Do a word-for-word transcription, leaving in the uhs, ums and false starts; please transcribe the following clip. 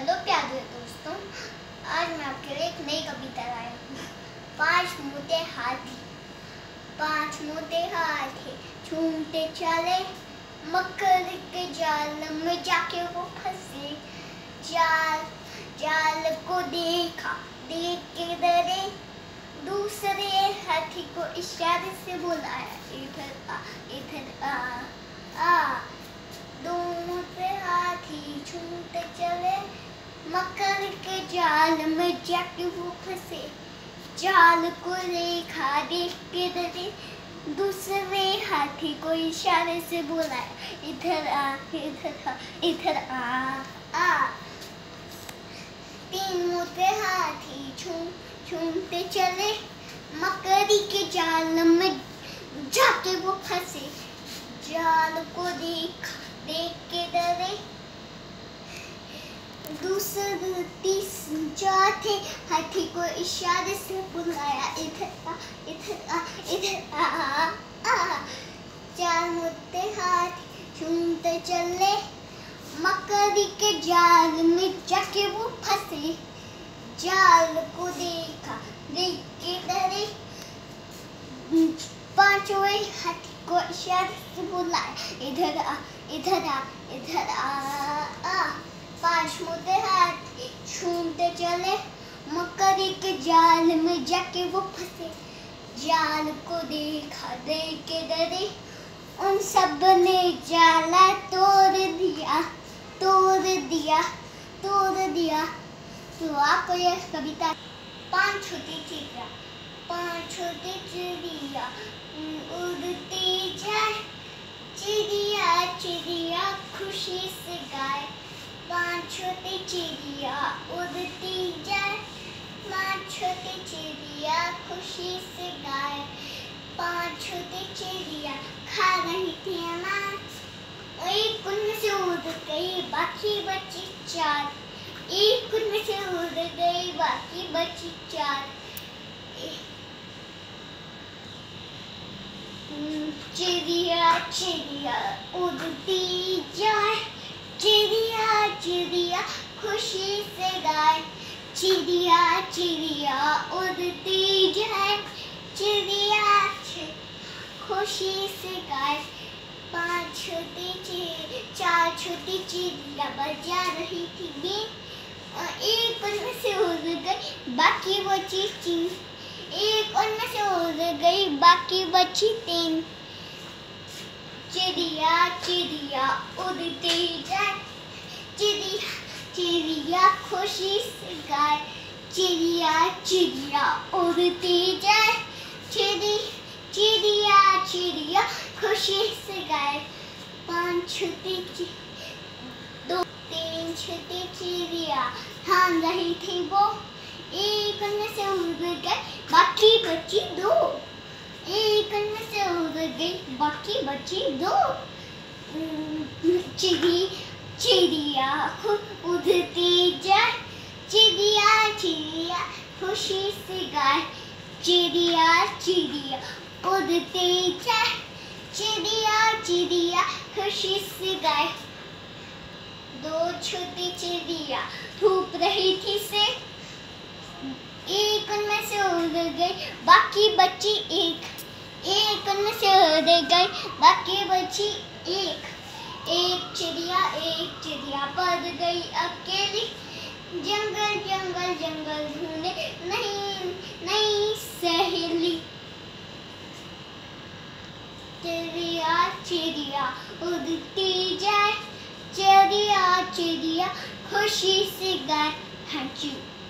Hello प्यारे दोस्तों, आज मैं आपके लिए एक नई कविता लाया हूँ। पांच मोटे हाथी, पांच मोटे हाथी झूमते चले, मकर के जाल में जाके वो फंसे। जाल जाल को देखा, देख के डरे, दूसरे हाथी को इशारे से बुलाया, इधर आ इधर आ आ। दोनों पे हाथी झूमते चले, मकर के जाल में जाके वो फंसे। जाल को देखा, देख के डरे, दूसरे हाथी को इशारे से बुलाया, इधर आ इधर आ इधर आ आ। तीन मोटे हाथी झूम झूमते चले, मकड़ी के जाल में जाके वो फंसे। जाल को देखा, देख के डरे, दूसरे तीस चौथे हाथी को इशारे से बुलाया, इधर आ इधर आ इधर आ आ। चार मोटे हाथी झूमते चले, मकड़ी के जाल में जाके वो फंसे। जाल को देखा, देख के डरे, पांचों हाथी को इशारे से बुलाया, इधर आ इधर आ इधर आ आ। पांच मोटे हाथी झूमते चले, मकड़ी के जाल में जाके वो फंसे। जाल को देखा, देख के डरे, उन सब ने जाला तोड़ दिया तोड़ दिया तोड़ दिया। तो आपको यह कविता। पांच छोटी चिड़िया, पांच छोटी चिड़िया उड़ती जाए, चिड़िया चिड़िया खुशी से गाए। पांच छोटी चिड़िया उड़ती जाए, पांच छोटी चिड़िया खुशी से गाए। पांच छोटी चिड़िया खा रही थी अनाज, एक उनमें से उड़ गई, बाकी बची चार। एक उनमें से उड़ गई, बाकी बची चार। चिड़िया चिड़िया उड़ती जाए, चिड़िया चिड़िया खुशी से गाए। चिड़िया चिड़िया उड़ती जाए, चिड़िया खुशी से गाए। पांच छोटी चिड़िया चार छोटी चिड़िया बजा रही थी बीन, एक उनमें से उड़ गई, बाकी बची तीन। एक उनमें से उड़ गई, बाकी बची तीन। चिड़िया चिड़िया उड़ती जाए, चिड़िया चिड़िया खुशी से गाए। चिड़िया चिड़िया उड़ती जाए, चिड़ी चिड़िया चिड़िया खुशी से गाए। पांच छोटी दो तीन छोटी चिड़िया ठान रही थी वो, एक उनमें से उड़ गई, बाकी बची दो। एक उनमें से उड़ गई, बाकी बची दो। चिड़ी चिड़िया उड़ती जाए, चिड़िया चिड़िया खुशी से गाए। चिड़िया चिड़िया उड़ती जाए, चिड़िया चिड़िया खुशी से गाए। दो छोटी चिड़िया धूप रही थी से, एक उनमें से उड़ गई, बाकी बची एक। एक उनमें से उड़ गई, बाकी बची एक। एक चिड़िया एक चिड़िया पड़ गई अकेली, जंगल जंगल जंगल ढूंढे नहीं नहीं सहेली। चिड़िया चिड़िया उड़ती जाए, चिड़िया चिड़िया खुशी से गाए। Thank you.